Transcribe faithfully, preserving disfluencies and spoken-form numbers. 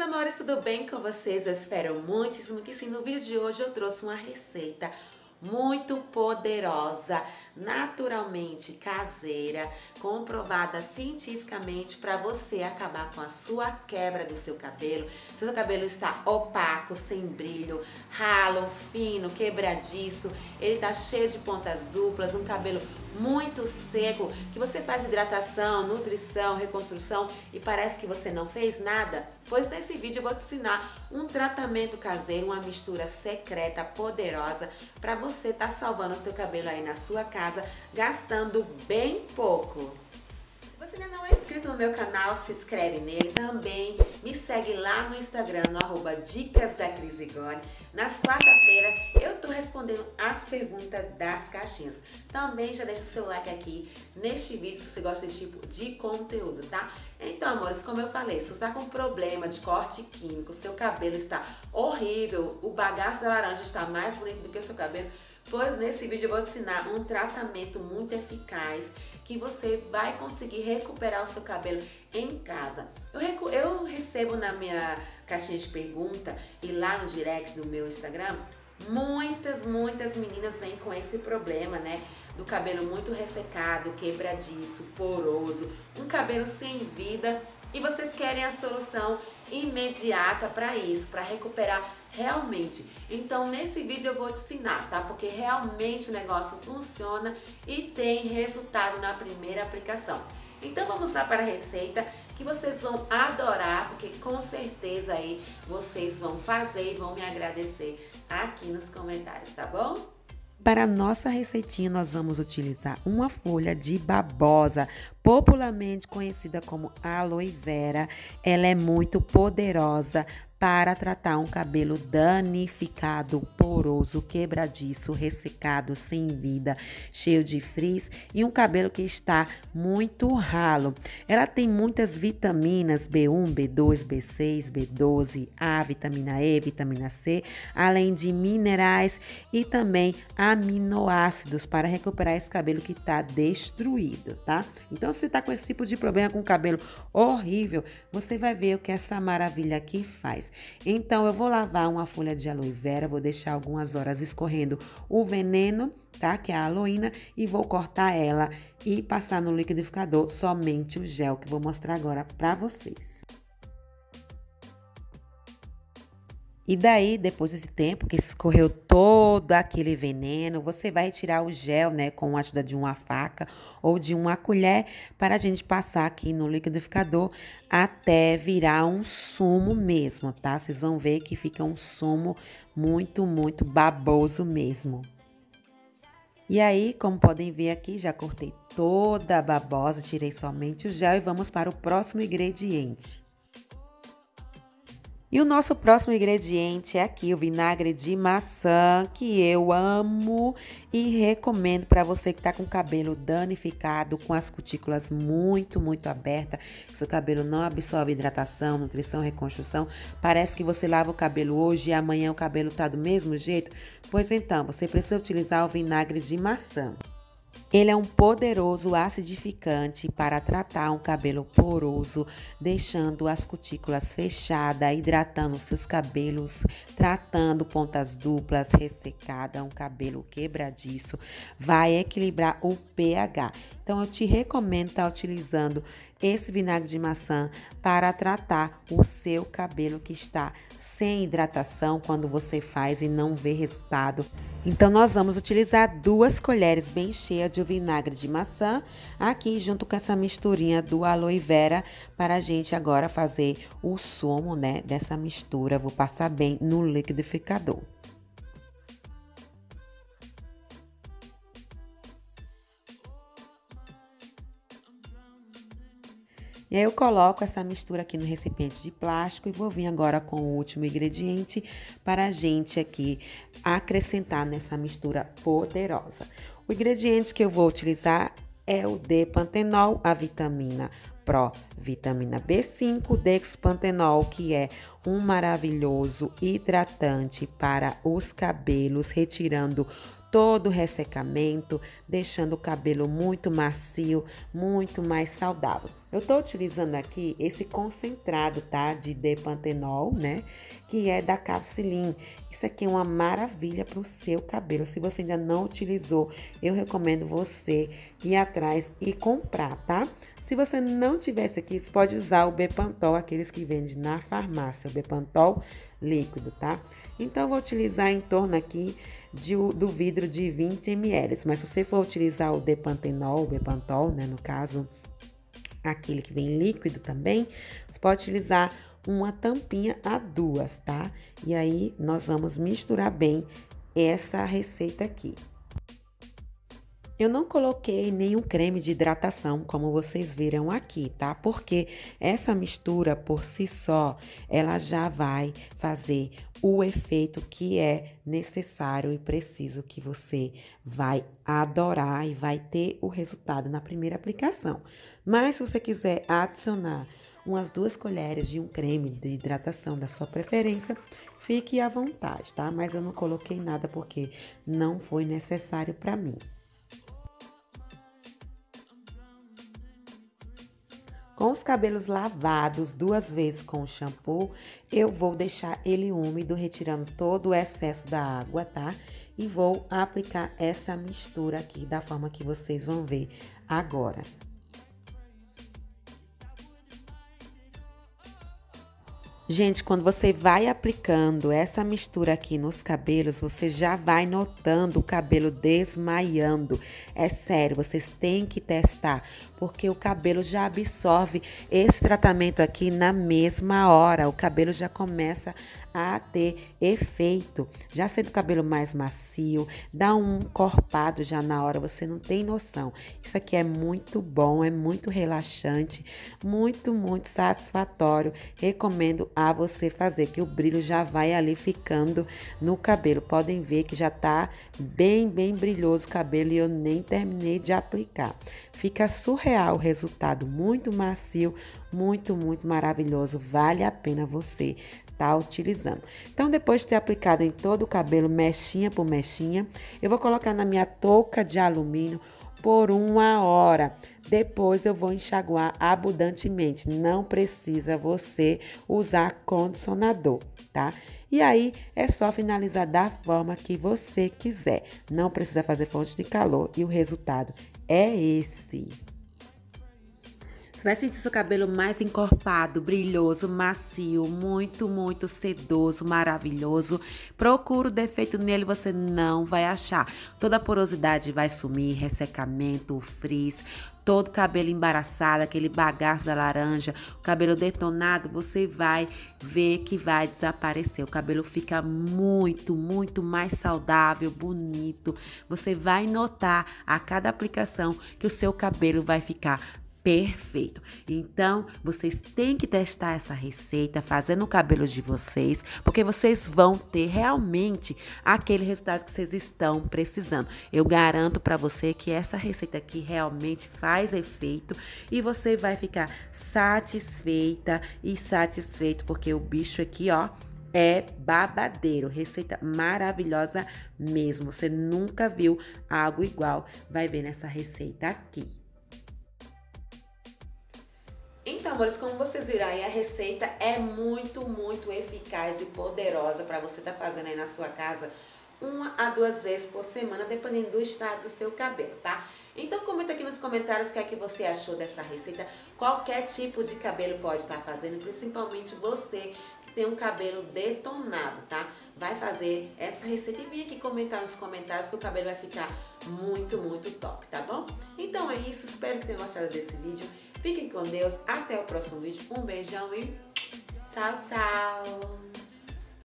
amores, tudo bem com vocês? Eu espero muitíssimo que sim. No vídeo de hoje eu trouxe uma receita muito poderosa, naturalmente caseira, comprovada cientificamente para você acabar com a sua quebra do seu cabelo. Se o seu cabelo está opaco, sem brilho, ralo, fino, quebradiço, ele tá cheio de pontas duplas, um cabelo muito seco, que você faz hidratação, nutrição, reconstrução e parece que você não fez nada? Pois nesse vídeo eu vou te ensinar um tratamento caseiro, uma mistura secreta, poderosa, para você estar tá salvando o seu cabelo aí na sua casa, gastando bem pouco. Se você ainda não é inscrito no meu canal, se inscreve nele também. Me segue lá no Instagram, no arroba Dicas da Cris Igone. Nas quarta-feiras eu tô respondendo as perguntas das caixinhas. Também já deixa o seu like aqui neste vídeo se você gosta desse tipo de conteúdo, tá? Então, amores, como eu falei, se você tá com problema de corte químico, seu cabelo está horrível, o bagaço da laranja está mais bonito do que o seu cabelo, pois nesse vídeo eu vou te ensinar um tratamento muito eficaz que você vai conseguir recuperar o seu cabelo em casa. Eu, recu eu recebo na minha caixinha de pergunta e lá no direct do meu Instagram, muitas, muitas meninas vêm com esse problema, né? Do cabelo muito ressecado, quebradiço, poroso, um cabelo sem vida. E vocês querem a solução imediata para isso, para recuperar realmente. Então nesse vídeo eu vou te ensinar, tá? Porque realmente o negócio funciona e tem resultado na primeira aplicação. Então vamos lá para a receita que vocês vão adorar, porque com certeza aí vocês vão fazer e vão me agradecer aqui nos comentários, tá bom? Para a nossa receitinha, nós vamos utilizar uma folha de babosa, popularmente conhecida como aloe vera. Ela é muito poderosa para tratar um cabelo danificado, poroso, quebradiço, ressecado, sem vida, cheio de frizz e um cabelo que está muito ralo. Ela tem muitas vitaminas B um, B dois, B seis, B doze, A, vitamina E, vitamina C, além de minerais e também aminoácidos para recuperar esse cabelo que está destruído, tá? Então, se você está com esse tipo de problema com o cabelo horrível, você vai ver o que essa maravilha aqui faz. Então, eu vou lavar uma folha de aloe vera, vou deixar algumas horas escorrendo o veneno, tá? Que é a aloína, e vou cortar ela e passar no liquidificador somente o gel, que vou mostrar agora para vocês. E daí, depois desse tempo que escorreu todo aquele veneno, você vai tirar o gel, né, com a ajuda de uma faca ou de uma colher para a gente passar aqui no liquidificador até virar um sumo mesmo, tá? Vocês vão ver que fica um sumo muito, muito baboso mesmo. E aí, como podem ver aqui, já cortei toda a babosa, tirei somente o gel e vamos para o próximo ingrediente. E o nosso próximo ingrediente é aqui o vinagre de maçã, que eu amo e recomendo para você que está com o cabelo danificado, com as cutículas muito, muito abertas, que seu cabelo não absorve hidratação, nutrição, reconstrução. Parece que você lava o cabelo hoje e amanhã o cabelo está do mesmo jeito? Pois então, você precisa utilizar o vinagre de maçã. Ele é um poderoso acidificante para tratar um cabelo poroso, deixando as cutículas fechadas, hidratando seus cabelos, tratando pontas duplas, ressecada, um cabelo quebradiço, vai equilibrar o pH. Então, eu te recomendo estar utilizando esse vinagre de maçã para tratar o seu cabelo que está sem hidratação quando você faz e não vê resultado. Então, nós vamos utilizar duas colheres bem cheias de vinagre de maçã aqui junto com essa misturinha do aloe vera para a gente agora fazer o sumo, né, dessa mistura. Vou passar bem no liquidificador. E aí eu coloco essa mistura aqui no recipiente de plástico e vou vir agora com o último ingrediente para a gente aqui acrescentar nessa mistura poderosa. O ingrediente que eu vou utilizar é o D-pantenol, a vitamina Pro, vitamina B cinco, Dexpantenol, que é um maravilhoso hidratante para os cabelos, retirando todo o ressecamento, deixando o cabelo muito macio, muito mais saudável. Eu tô utilizando aqui esse concentrado, tá? De D-Pantenol, né? Que é da Capsulin. Isso aqui é uma maravilha pro seu cabelo. Se você ainda não utilizou, eu recomendo você ir atrás e comprar, tá? Se você não tivesse aqui, você pode usar o Bepantol, aqueles que vendem na farmácia, o Bepantol líquido, tá? Então, eu vou utilizar em torno aqui de, do vidro de vinte mililitros, mas se você for utilizar o Depantenol, o Bepantol, né, no caso, aquele que vem líquido também, você pode utilizar uma tampinha a duas, tá? E aí, nós vamos misturar bem essa receita aqui. Eu não coloquei nenhum creme de hidratação, como vocês viram aqui, tá? Porque essa mistura, por si só, ela já vai fazer o efeito que é necessário e preciso, que você vai adorar e vai ter o resultado na primeira aplicação. Mas, se você quiser adicionar umas duas colheres de um creme de hidratação da sua preferência, fique à vontade, tá? Mas eu não coloquei nada porque não foi necessário para mim. Com os cabelos lavados duas vezes com o shampoo, eu vou deixar ele úmido, retirando todo o excesso da água, tá? E vou aplicar essa mistura aqui da forma que vocês vão ver agora. Gente, quando você vai aplicando essa mistura aqui nos cabelos, você já vai notando o cabelo desmaiando. É sério, vocês têm que testar, porque o cabelo já absorve esse tratamento aqui na mesma hora. O cabelo já começa a ter efeito, já sendo o cabelo mais macio, dá um encorpado já na hora, você não tem noção. Isso aqui é muito bom, é muito relaxante, muito, muito satisfatório. Recomendo a você fazer, que o brilho já vai ali ficando no cabelo. Podem ver que já tá bem, bem brilhoso o cabelo e eu nem terminei de aplicar. Fica surreal o resultado, muito macio, muito, muito maravilhoso. Vale a pena você tá utilizando. Então, depois de ter aplicado em todo o cabelo, mechinha por mechinha, eu vou colocar na minha touca de alumínio por uma hora. Depois eu vou enxaguar abundantemente. Não precisa você usar condicionador, tá? E aí é só finalizar da forma que você quiser. Não precisa fazer fonte de calor e o resultado é esse. Você vai sentir seu cabelo mais encorpado, brilhoso, macio, muito, muito sedoso, maravilhoso. Procura o defeito nele, você não vai achar. Toda a porosidade vai sumir, ressecamento, o frizz, todo o cabelo embaraçado, aquele bagaço da laranja, o cabelo detonado, você vai ver que vai desaparecer. O cabelo fica muito, muito mais saudável, bonito. Você vai notar a cada aplicação que o seu cabelo vai ficar perfeito. Então, vocês têm que testar essa receita, fazendo o cabelo de vocês, porque vocês vão ter realmente aquele resultado que vocês estão precisando. Eu garanto para você que essa receita aqui realmente faz efeito e você vai ficar satisfeita e satisfeito, porque o bicho aqui, ó, é babadeiro, receita maravilhosa mesmo. Você nunca viu algo igual, vai ver nessa receita aqui. Então, amores, como vocês viram aí, a receita é muito, muito eficaz e poderosa para você estar tá fazendo aí na sua casa uma a duas vezes por semana, dependendo do estado do seu cabelo, tá? Então, comenta aqui nos comentários o que é que você achou dessa receita. Qualquer tipo de cabelo pode estar tá fazendo, principalmente você que tem um cabelo detonado, tá? Vai fazer essa receita e vem aqui comentar nos comentários que o cabelo vai ficar muito, muito top, tá bom? Então é isso, espero que tenham gostado desse vídeo. Fiquem com Deus, até o próximo vídeo. Um beijão e tchau, tchau!